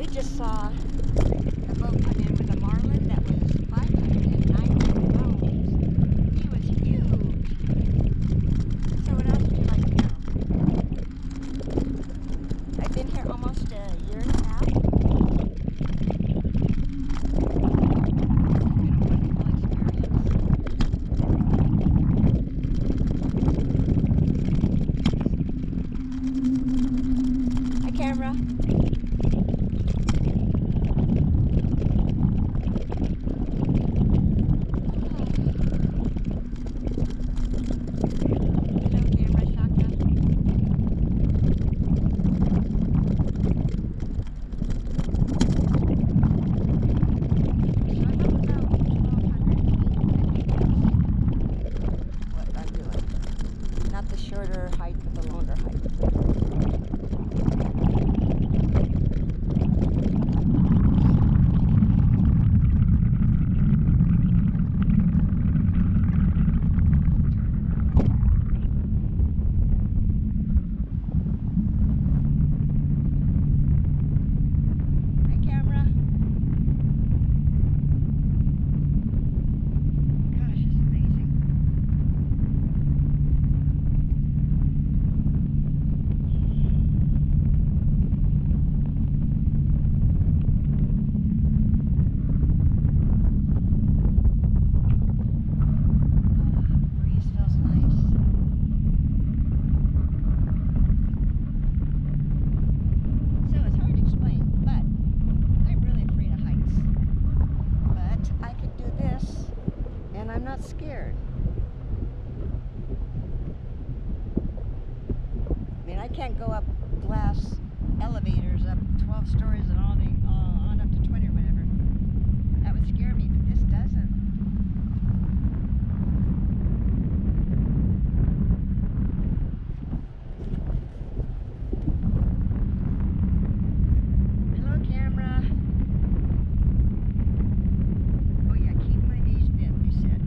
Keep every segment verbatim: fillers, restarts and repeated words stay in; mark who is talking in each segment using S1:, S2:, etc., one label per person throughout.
S1: just saw a boat come in with a marlin that was five hundred ninety pounds. He was huge. So what else would you like to know? I've been here almost a year and a half. It's been a wonderful experience. Hi, camera. The shorter height, but the longer height. Hi, camera. Gosh, it's amazing. I'm not scared. I mean, I can't go up glass elevators up twelve stories and all the uh, on up to twenty or whatever. That would scare me, but this doesn't. Hello, camera. Oh yeah, keep my knees bent, they said.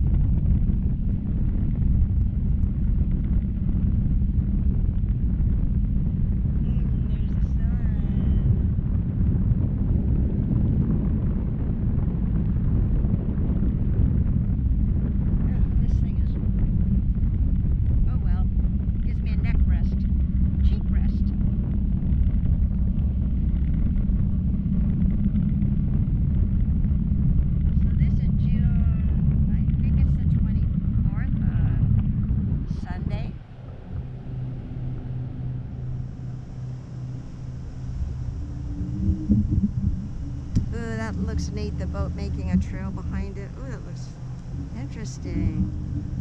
S1: Ooh, that looks neat, the boat making a trail behind it. Ooh, that looks interesting.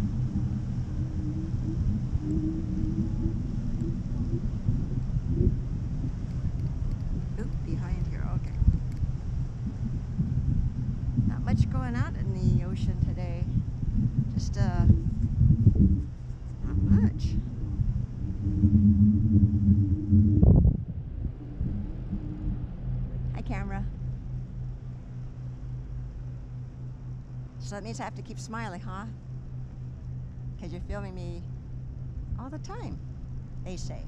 S1: Oop, behind here, okay. Not much going on in the ocean today. Just, uh, not much. Hi, camera. So that means I have to keep smiling, huh? Because you're filming me all the time, they say.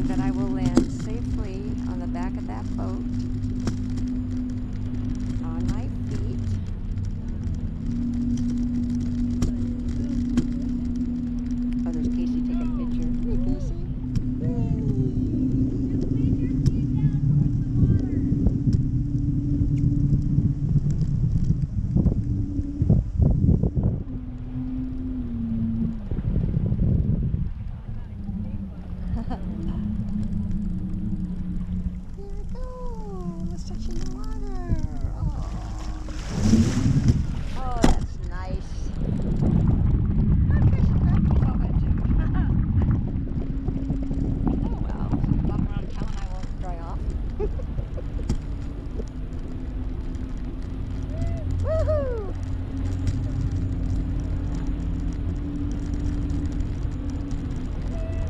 S1: that I will land safely on the back of that boat, on my feet. Oh, there's Casey taking a picture. Hey, Casey.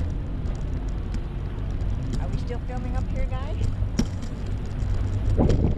S1: Still filming up here, guys?